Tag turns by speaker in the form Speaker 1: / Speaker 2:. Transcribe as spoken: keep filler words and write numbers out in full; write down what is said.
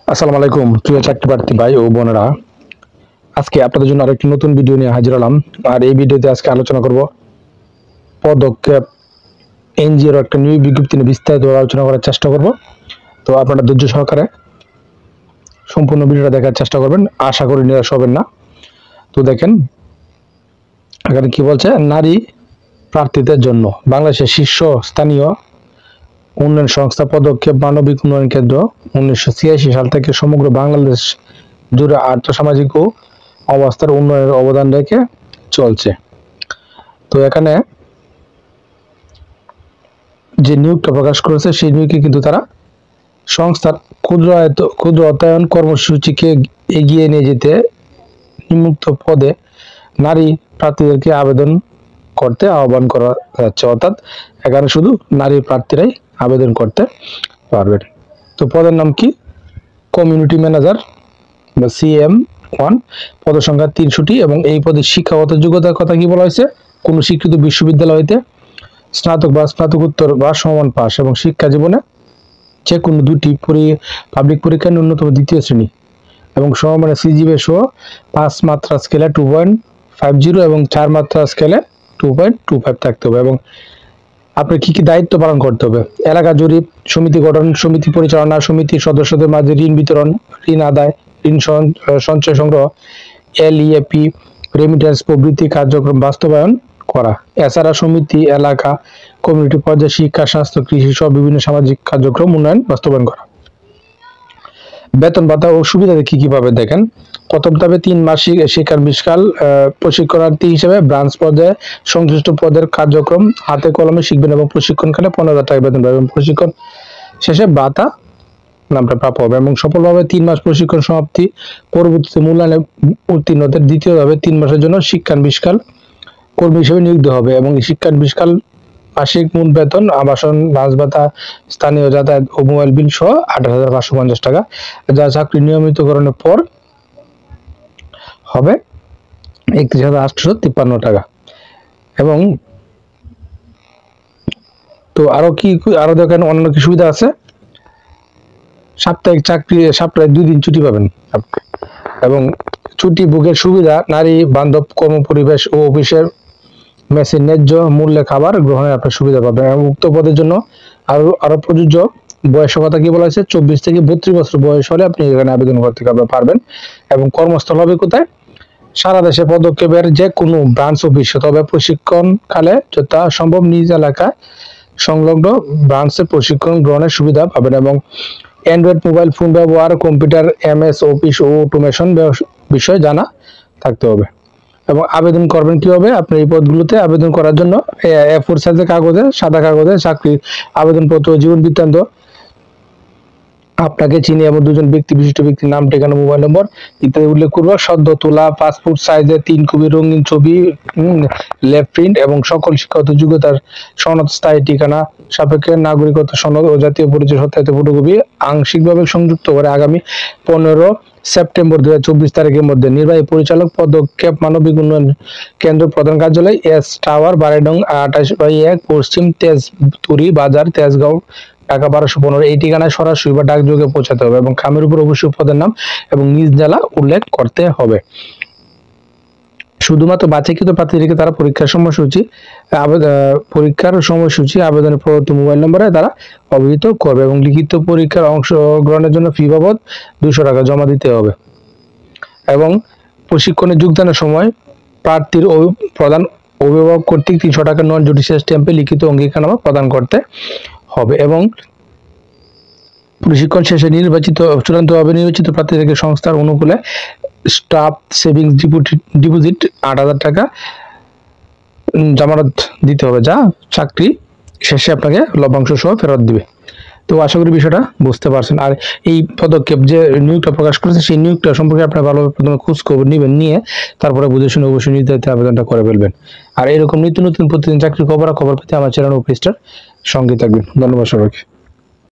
Speaker 1: আসসালামু আলাইকুম প্রিয় চাকরি প্রার্থী ভাই ও বোনেরা, আজকে আপনাদের জন্য আরেকটি নতুন ভিডিও নিয়ে হাজির হলাম। আর এই ভিডিওতে আজকে আলোচনা করব পদক্ষেপ এনজিওর একটা নিয়োগ বিজ্ঞপ্তি নিয়ে বিস্তারিত আলোচনা করার চেষ্টা করব। তো আপনারা ধৈর্য সহকারে সম্পূর্ণ ভিডিওটা দেখার চেষ্টা করবেন, আশা করি নিরাশ হবেন না। তো দেখেন এখানে কি বলছে, নারী প্রার্থীদের জন্য বাংলাদেশের শীর্ষ স্থানীয় উন্নয়ন সংস্থা পদক্ষেপ মানবিক উন্নয়ন কেন্দ্র উনিশশো ছিয়াশি সাল থেকে সমগ্র বাংলাদেশ জুড়ে আর্থসামাজিক ও অবস্থার উন্নয়নের অবদান রেখে চলছে। তো এখানে যে নিয়োগটা প্রকাশ করেছে সেই নিয়োগে কিন্তু তারা সংস্থার ক্ষুদ্র আয়ত ক্ষুদ্র অর্থায়ন কর্মসূচিকে এগিয়ে নিয়ে যেতে নিম্নোক্ত পদে নারী প্রার্থীদেরকে আবেদন করতে আহ্বান করা যাচ্ছে। অর্থাৎ এখানে শুধু নারী প্রার্থীরাই আবেদন করতে পারবেন। তো পদের নাম কি? কমিউনিটি ম্যানেজার বা সিএম ওয়ান, পদের সংখ্যা তিনশোটি এবং এই পদে শিক্ষাগত যোগ্যতার কথা কি বলা হয়েছে? কোনো স্বীকৃত বিশ্ববিদ্যালয় হইতে স্নাতক বা স্নাতকোত্তর বা সমান পাস এবং শিক্ষা জীবনে যে কোনো দুটি পাবলিক পরীক্ষার ন্যূনতম দ্বিতীয় শ্রেণী এবং সমমানের সিজিপিএ সহ পাঁচ মাত্রা স্কেলে টু পয়েন্ট ফাইভ জিরো এবং চার মাত্রা স্কেলে টু পয়েন্ট টু ফাইভ থাকতে হবে। এবং আপনার কি কি দায়িত্ব পালন করতে হবে? এলাকা জরিপ, সমিতি গঠন, সমিতি পরিচালনা, সমিতির সদস্যদের মাঝে ঋণ বিতরণ, ঋণ আদায়, ঋণ সঞ্চয় সংগ্রহ, এলইএপি, রেমিটেন্স প্রভৃতি কার্যক্রম বাস্তবায়ন করা। এছাড়া সমিতি, এলাকা, কমিউনিটি পর্যায়ে শিক্ষা, স্বাস্থ্য, কৃষি সহ বিভিন্ন সামাজিক কার্যক্রম উন্নয়ন বাস্তবায়ন করা। বেতন ভাতা ও সুবিধা কি কি পাবে দেখেন। প্রথম ধাপে তিন মাস শিক্ষার বিশকাল প্রশিক্ষণার্থী হিসেবে ব্রাঞ্চ পর্যায়ে সংশ্লিষ্ট পদের কার্যক্রম হাতে কলমে শিখবেন এবং প্রশিক্ষণকালে পনেরো হাজার টাকা বেতন পাবেন। প্রশিক্ষণ শেষে ভাতা নামটা প্রাপ্য হবে এবং সফলভাবে তিন মাস প্রশিক্ষণ সমাপ্তি পরবর্তীতে মূল্যায়নে উত্তীর্ণদের দ্বিতীয় ধাপে তিন মাসের জন্য শিক্ষার বিশকাল কর্মী হিসেবে নিয়োগ হবে এবং শিক্ষার বিশকাল মাসিক মূল বেতন, আবাসন, লাঞ্চ ভাতা, স্থানীয় যাতায়াত ও মোবাইল বিল সহ আঠাশ হাজার পাঁচশো পঞ্চাশ টাকা, যা চাকরি নিয়মিতকরণের পর হবে একত্রিশ হাজার আটশো তিপ্পান্ন টাকা। এবং তো আরো কি আরো দেখেন অন্যান্য কি সুবিধা আছে। সাপ্তাহিক চাকরি, সপ্তাহে দুই দিন ছুটি পাবেন এবং ছুটি ভোগের সুবিধা, নারী বান্ধব কর্ম পরিবেশ ও অফিসের মেসে ন্যায্য মূল্যে খাবার গ্রহণের আপনার সুবিধা পাবেন। এবং উক্ত পদের জন্য আরো আরো প্রযোজ্য বয়সের কথা কি বলা হয়েছে? চব্বিশ থেকে বত্রিশ বছর বয়স হলে আপনি এখানে আবেদন করতে পারবেন। এবং কর্মস্থল হবে কোথায়? সারা দেশে পদক্ষেপের যে কোনো ব্রাঞ্চ অফিস, তবে প্রশিক্ষণকালে যথা সম্ভব নিজ এলাকায় সংলগ্ন ব্রাঞ্চে প্রশিক্ষণ গ্রহণের সুবিধা পাবেন। এবং অ্যান্ড্রয়েড মোবাইল ফোন ব্যবহার, কম্পিউটার, এমএস অফিস ও অটোমেশন বিষয় জানা থাকতে হবে। এবং আবেদন করবেন কি হবে? আপনি এই পদগুলোতে আবেদন করার জন্য এ ফোর সাইজের কাগজে, সাদা কাগজে চাকরির আবেদনপত্র, জীবন বৃত্তান্ত, আপনাকে চিনি এবং দুজন ব্যক্তি বিশিষ্ট ব্যক্তির নাম, ঠিকানা, মোবাইল নম্বর ইত্যাদি উল্লেখ করবো। সদ্য তোলা পাসপোর্ট সাইজের তিন কপি রঙিন ছবি, লেফট প্রিন্ট এবং সকল শিক্ষাগত যোগ্যতার সনদ, স্থায়ী ঠিকানা সাপেক্ষে নাগরিকত্ব সনদ ও জাতীয় পরিচয় সত্যায়িত ফটোকপি আংশিকভাবে সংযুক্ত করে আগামী পনেরো সেপ্টেম্বর দুই হাজার চব্বিশ তারিখের মধ্যে নির্বাহী পরিচালক পদক্ষেপ মানবিক উন্নয়ন কেন্দ্র প্রধান কার্যালয়, এস টাওয়ার, বারাইডং আঠাশ বাই এক, পশ্চিম তেজতুরি বাজার, তেজগাঁও, ঢাকা বারোশো পনেরো এই ঠিকানায় সরাসরি বা ডাকযোগে পৌঁছাতে হবে এবং খামের উপর অবশ্যই পদের নাম এবং নিজ জেলা উল্লেখ করতে হবে। শুধুমাত্র বাছাইকৃত প্রার্থীদেরকে তারা পরীক্ষার সময়সূচি পরীক্ষার সময়সূচি আবেদনের পরবর্তী মোবাইল নম্বরে তারা অবহিত করবে এবং লিখিত পরীক্ষার অংশগ্রহণের জন্য ফি বাবদ দুশো টাকা জমা দিতে হবে। এবং প্রশিক্ষণে যোগদানের সময় প্রার্থীর প্রধান অভিভাবক কর্তৃক তিনশো টাকা নন জুডিশিয়াল স্ট্যাম্পে লিখিত অঙ্গীকারনামা প্রদান করতে হবে। এবং প্রশিক্ষণ শেষে নির্বাচিত চূড়ান্তভাবে নির্বাচিত প্রার্থীদেরকে সংস্থার অনুকূলে স্টাফ সেভিংস ডিপোজিট আট হাজার টাকা জামানত দিতে হবে, যা চাকরি শেষে আপনাকে লভ্যাংশ সহ ফেরত দিবে। তো আশা করি বিষয়টা বুঝতে পারছেন। আর এই পদক্ষেপ যে নিয়োগটা প্রকাশ করেছে সেই নিয়োগটা সম্পর্কে আপনারা ভালোভাবে প্রথমে খোঁজ খবর নেবেন, নিয়ে তারপরে বুঝে শুনে অবশ্যই নির্ধারিত আবেদনটা করে ফেলবেন। আর এরকম নিত্য নতুন প্রতিদিন চাকরি খবর খবর পেতে আমার চ্যানেল ও পেজটার সঙ্গে থাকবেন। ধন্যবাদ সবাইকে।